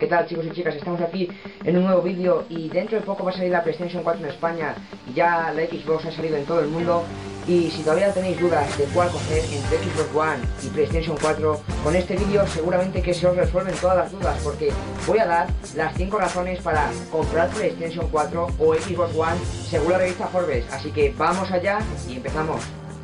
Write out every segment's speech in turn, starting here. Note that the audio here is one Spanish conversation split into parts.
¿Qué tal, chicos y chicas? Estamos aquí en un nuevo vídeo y dentro de poco va a salir la PlayStation 4 en España y ya la Xbox ha salido en todo el mundo. Y si todavía tenéis dudas de cuál coger entre Xbox One y PlayStation 4, con este vídeo seguramente que se os resuelven todas las dudas, porque voy a dar las 5 razones para comprar PlayStation 4 o Xbox One según la revista Forbes. Así que vamos allá y empezamos.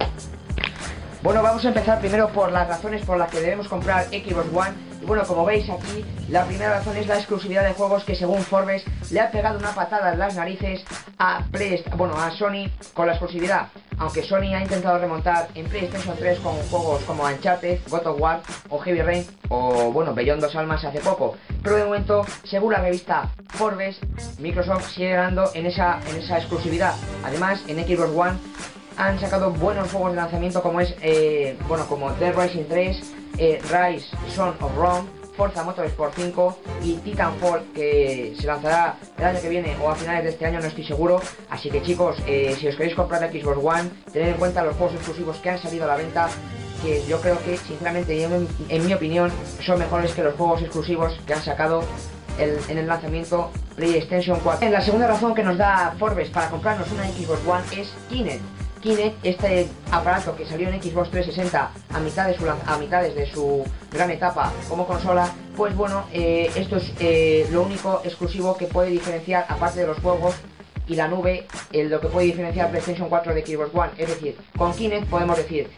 Bueno, vamos a empezar primero por las razones por las que debemos comprar Xbox One. Y bueno, como veis aquí, la primera razón es la exclusividad de juegos, que según Forbes le ha pegado una patada en las narices a Sony con la exclusividad. Aunque Sony ha intentado remontar en PlayStation 3 con juegos como Uncharted, God of War o Heavy Rain o bueno, Beyond Dos Almas hace poco. Pero de momento, según la revista Forbes, Microsoft sigue ganando en esa exclusividad. Además, en Xbox One han sacado buenos juegos de lanzamiento como es, como Dead Rising 3, Rise Son of Rome, Forza Motorsport 5 y Titanfall, que se lanzará el año que viene o a finales de este año, no estoy seguro. Así que chicos, si os queréis comprar la Xbox One, tened en cuenta los juegos exclusivos que han salido a la venta, que yo creo que sinceramente, en mi opinión, son mejores que los juegos exclusivos que han sacado en el lanzamiento PlayStation 4. La segunda razón que nos da Forbes para comprarnos una Xbox One es Kinect. Kinect, este aparato que salió en Xbox 360 a mitades de su gran etapa como consola, pues bueno, esto es lo único exclusivo que puede diferenciar, aparte de los juegos y la nube, lo que puede diferenciar PlayStation 4 de Xbox One. Es decir, con Kinect podemos decir,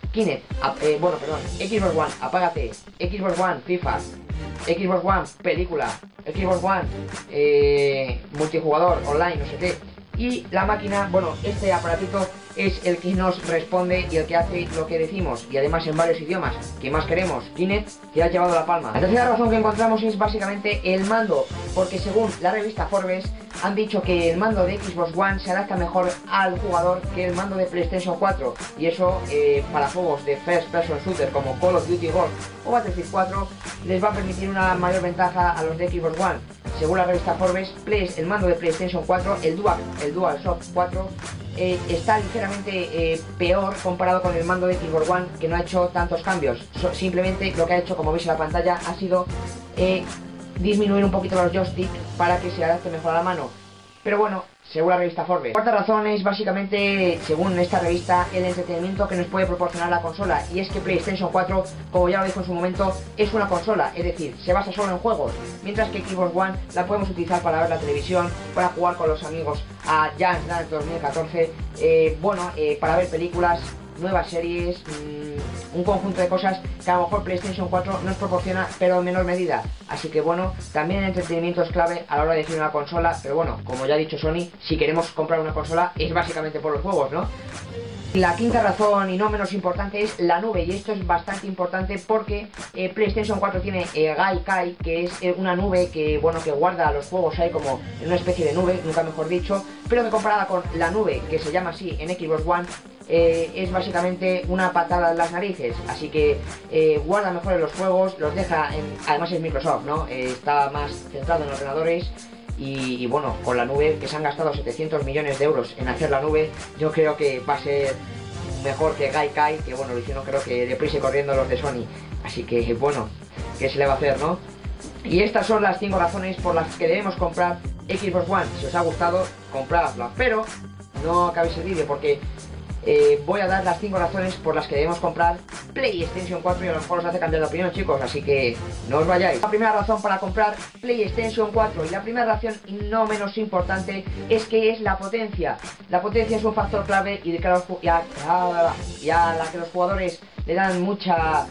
Xbox One, apágate, Xbox One, FIFA, Xbox One, película, Xbox One, multijugador, online, no sé qué. Y la máquina, bueno, este aparatito es el que nos responde y el que hace lo que decimos, y además en varios idiomas. ¿Qué más queremos? Kinect te ha llevado la palma. La tercera razón que encontramos es básicamente el mando, porque según la revista Forbes han dicho que el mando de Xbox One se adapta mejor al jugador que el mando de PlayStation 4, y eso para juegos de First Person Shooter como Call of Duty Ghost o Battlefield 4 les va a permitir una mayor ventaja a los de Xbox One. Según la revista Forbes, el mando de PlayStation 4, el DualShock 4, está ligeramente peor comparado con el mando de Xbox One, que no ha hecho tantos cambios. Simplemente lo que ha hecho, como veis en la pantalla, ha sido disminuir un poquito los joysticks para que se adapte mejor a la mano. Pero bueno, según la revista Forbes. La cuarta razón es básicamente, según esta revista, el entretenimiento que nos puede proporcionar la consola. Y es que PlayStation 4, como ya lo dijo en su momento, es una consola, es decir, se basa solo en juegos. Mientras que Xbox One la podemos utilizar para ver la televisión, para jugar con los amigos a Just Dance 2014, para ver películas, nuevas series, un conjunto de cosas que a lo mejor PlayStation 4 nos proporciona, pero en menor medida. Así que bueno, también el entretenimiento es clave a la hora de elegir una consola, pero bueno, como ya ha dicho Sony, si queremos comprar una consola es básicamente por los juegos, ¿no? La quinta razón, y no menos importante, es la nube, y esto es bastante importante porque PlayStation 4 tiene Gaikai, que es una nube que guarda los juegos ahí como en una especie de nube, nunca mejor dicho, pero que comparada con la nube, que se llama así en Xbox One, es básicamente una patada en las narices. Así que guarda mejor en los juegos, los deja además es Microsoft, ¿no? Está más centrado en ordenadores. Y bueno, con la nube, que se han gastado 700 millones de euros en hacer la nube, yo creo que va a ser mejor que Gaikai, que bueno, lo hicieron creo que deprisa y corriendo los de Sony. Así que bueno, ¿qué se le va a hacer, no? Y estas son las 5 razones por las que debemos comprar Xbox One. Si os ha gustado, compradla, pero no acabéis el vídeo porque voy a dar las 5 razones por las que debemos comprar PlayStation 4 y a lo mejor os hace cambiar de opinión, chicos, así que no os vayáis. La primera razón para comprar PlayStation 4, y la primera razón y no menos importante, es que es la potencia. La potencia es un factor clave y a la que los jugadores le dan mucha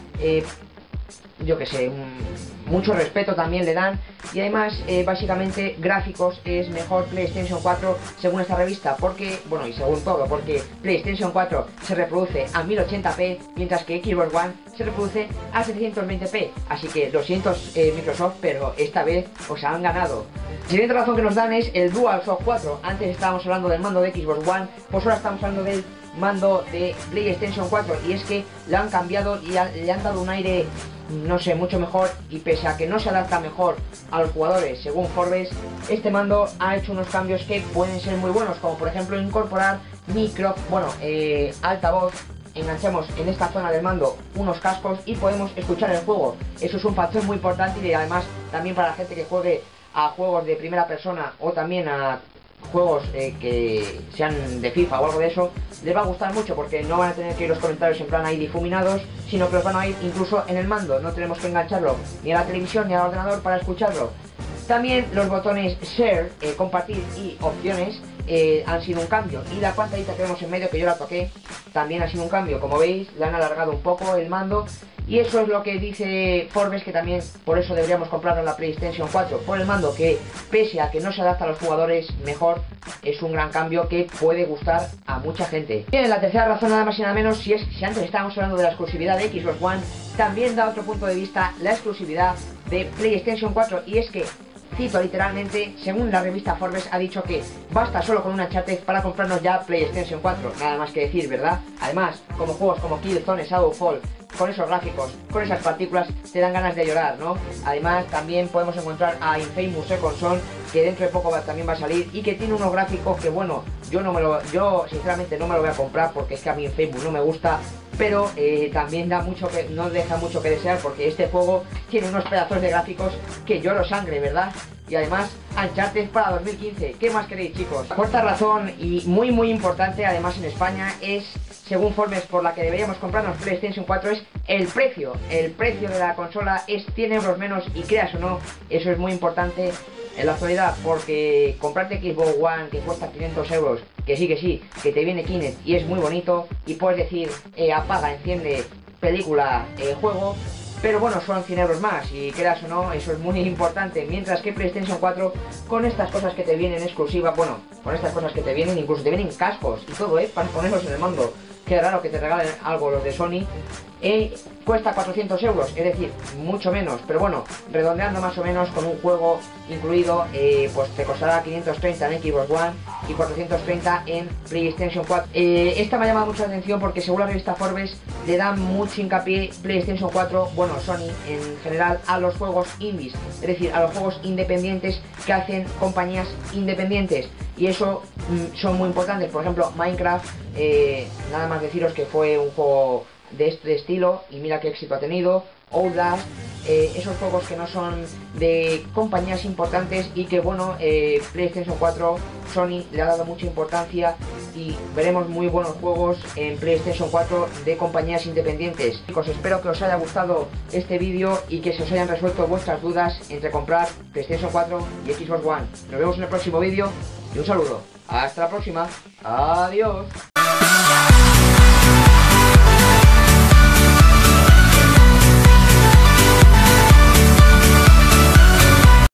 mucho respeto también le dan. Y además básicamente gráficos es mejor PlayStation 4 según esta revista, porque y según todo, porque PlayStation 4 se reproduce a 1080p, mientras que Xbox One se reproduce a 720p. Así que lo siento Microsoft, pero esta vez os han ganado. La siguiente razón que nos dan es el DualShock 4. Antes estábamos hablando del mando de Xbox One, pues ahora estamos hablando del mando de PlayStation 4, y es que le han cambiado y le han dado un aire, no sé, mucho mejor, y pese a que no se adapta mejor a los jugadores, según Forbes, este mando ha hecho unos cambios que pueden ser muy buenos, como por ejemplo incorporar altavoz enganchamos en esta zona del mando unos cascos y podemos escuchar el juego. Eso es un factor muy importante y además también para la gente que juegue a juegos de primera persona o también a juegos que sean de FIFA o algo de eso, les va a gustar mucho porque no van a tener que ir los comentarios en plan ahí difuminados, sino que los van a ir incluso en el mando. No tenemos que engancharlo ni a la televisión ni al ordenador para escucharlo. También los botones Share, compartir y opciones han sido un cambio, y la pantallita que vemos en medio, que yo la toqué, también ha sido un cambio. Como veis, le han alargado un poco el mando, y eso es lo que dice Forbes, que también por eso deberíamos comprarnos la PlayStation 4 por el mando, que pese a que no se adapta a los jugadores mejor, es un gran cambio que puede gustar a mucha gente. Bien, la tercera razón, nada más y nada menos, si antes estábamos hablando de la exclusividad de Xbox One, también da otro punto de vista la exclusividad de PlayStation 4, y es que, cito literalmente, según la revista Forbes, ha dicho que basta solo con una Uncharted para comprarnos ya PlayStation 4. Nada más que decir, ¿verdad? Además, como juegos como Killzone, Shadowfall, con esos gráficos, con esas partículas, te dan ganas de llorar, ¿no? Además, también podemos encontrar a Infamous Second Son, que dentro de poco también va a salir, y que tiene unos gráficos que, bueno, yo sinceramente no me lo voy a comprar porque es que a mí Infamous no me gusta, pero también no deja mucho que desear, porque este juego tiene unos pedazos de gráficos que lloro sangre, ¿verdad? Y además, Uncharted para 2015. ¿Qué más queréis, chicos? La cuarta razón, y muy importante además en España, es, según Forbes, por la que deberíamos comprarnos PlayStation 4, es el precio. El precio de la consola es 100 euros menos, y creas o no, eso es muy importante en la actualidad, porque comprarte Xbox One que cuesta 500 euros, que sí, que te viene Kinect y es muy bonito, y puedes decir, apaga, enciende, película, juego, pero bueno, son 100 euros más, y creas o no, eso es muy importante. Mientras que PlayStation 4, con estas cosas que te vienen exclusivas, bueno, con estas cosas que te vienen, incluso te vienen cascos y todo, para ponerlos en el mando. Qué raro que te regalen algo los de Sony. Cuesta 400 euros, es decir, mucho menos, pero bueno, redondeando más o menos, con un juego incluido, pues te costará 530 en Xbox One y 430 en PlayStation 4. Esta me ha llamado mucho la atención porque, según la revista Forbes, le dan mucho hincapié PlayStation 4, bueno, Sony en general, a los juegos indies, es decir, a los juegos independientes que hacen compañías independientes, y eso son muy importantes. Por ejemplo, Minecraft, nada más deciros que fue un juego de este estilo y mira qué éxito ha tenido. Outlast, esos juegos que no son de compañías importantes y que, bueno, PlayStation 4, Sony le ha dado mucha importancia, y veremos muy buenos juegos en PlayStation 4 de compañías independientes. Chicos, espero que os haya gustado este vídeo y que se os hayan resuelto vuestras dudas entre comprar PlayStation 4 y Xbox One. Nos vemos en el próximo vídeo y un saludo. Hasta la próxima. Adiós.